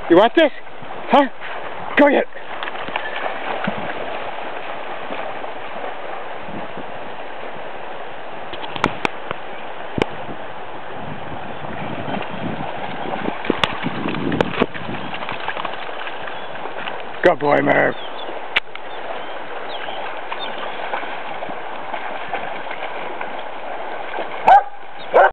You want this? Huh? Go get it. Good boy, Merv.